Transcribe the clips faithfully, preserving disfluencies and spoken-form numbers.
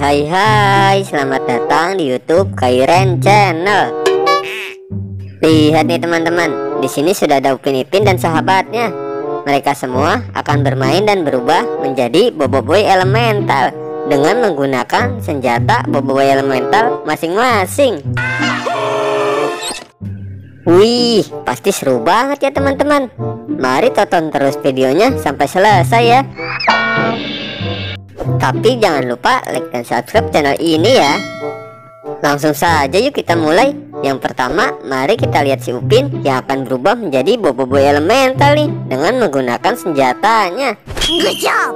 hai hai, selamat datang di YouTube Kairen Channel. Lihat nih teman-teman, di sini sudah ada Upin Ipin dan sahabatnya. Mereka semua akan bermain dan berubah menjadi Boboiboy elemental dengan menggunakan senjata Boboiboy elemental masing-masing. Wih, pasti seru banget ya teman-teman. Mari tonton terus videonya sampai selesai ya. Tapi jangan lupa like dan subscribe channel ini ya. Langsung saja yuk kita mulai. Yang pertama, mari kita lihat si Upin yang akan berubah menjadi Boboiboy elemental nih dengan menggunakan senjatanya. Good job.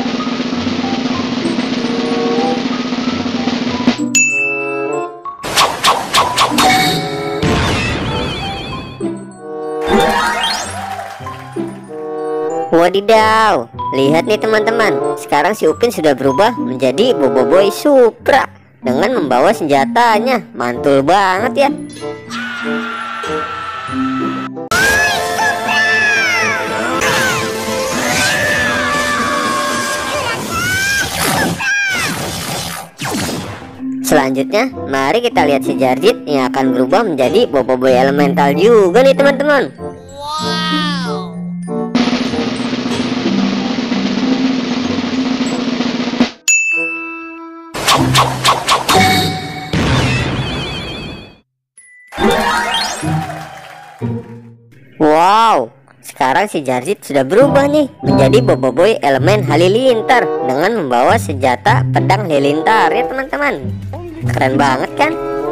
Wadidaw, lihat nih teman-teman, sekarang si Upin sudah berubah menjadi Boboiboy Supra dengan membawa senjatanya. Mantul banget ya. Selanjutnya, mari kita lihat si Jarjit yang akan berubah menjadi Boboiboy elemental juga nih teman-teman. Wow, sekarang si Jarjit sudah berubah nih menjadi Boboiboy elemen halilintar dengan membawa senjata pedang halilintar ya teman-teman. Keren banget kan?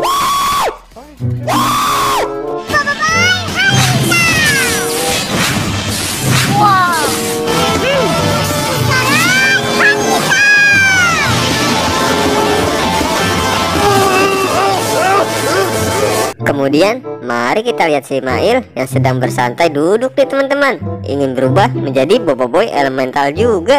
Kemudian mari kita lihat si Mail yang sedang bersantai duduk nih teman-teman, ingin berubah menjadi Boboiboy elemental juga.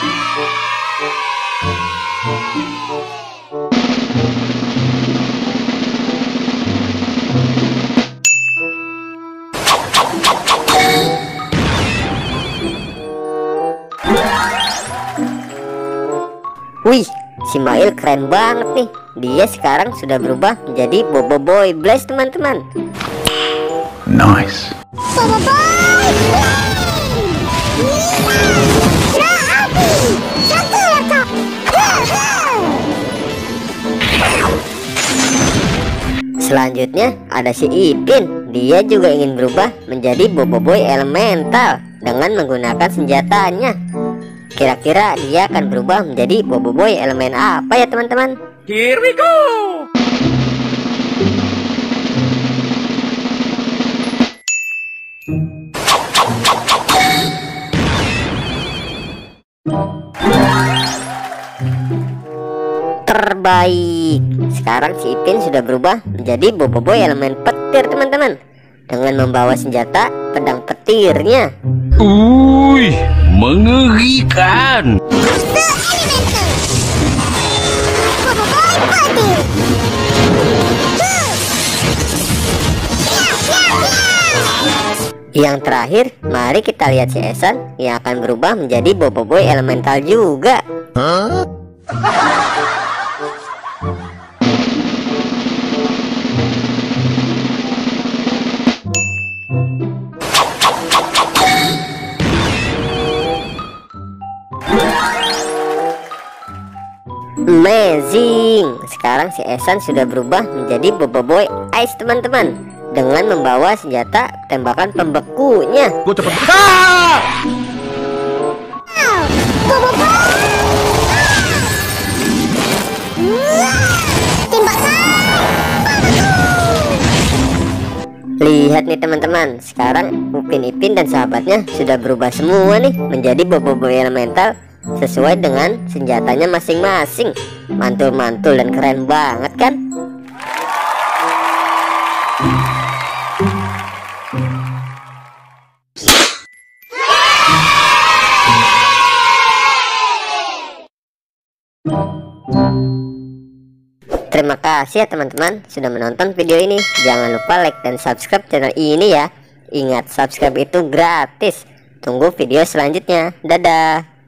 Wih, si Mail keren banget nih. Dia sekarang sudah berubah menjadi Boboiboy Blaze teman-teman. Nice. Selanjutnya ada si Ipin. Dia juga ingin berubah menjadi Boboiboy elemental dengan menggunakan senjatanya. Kira-kira dia akan berubah menjadi Boboiboy elemen apa ya teman-teman? Here we go. Terbaik. Sekarang si Ipin sudah berubah menjadi Boboiboy elemen petir teman-teman, dengan membawa senjata pedang petirnya. Uy, mengerikan. Yang terakhir, mari kita lihat si Esan yang akan berubah menjadi Boboiboy elemental juga. Huh? Amazing. Sekarang si Esan sudah berubah menjadi Boboiboy Ice teman-teman, dengan membawa senjata tembakan pembekunya. Gue cepet. Ah! Lihat nih teman-teman, sekarang Upin Ipin dan sahabatnya sudah berubah semua nih menjadi Boboiboy elemental sesuai dengan senjatanya masing-masing. Mantul-mantul dan keren banget kan? Terima kasih ya teman-teman sudah menonton video ini. Jangan lupa like dan subscribe channel ini ya. Ingat, subscribe itu gratis. Tunggu video selanjutnya. Dadah.